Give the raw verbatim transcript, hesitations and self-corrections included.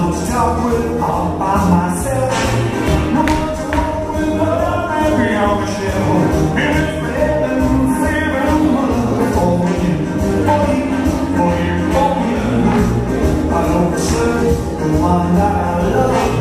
one to talk with all by myself. No one to walk with but I'm happy on the shelf. And it's better than saving money for you, for you, for you, for you. I don't deserve the one that I love.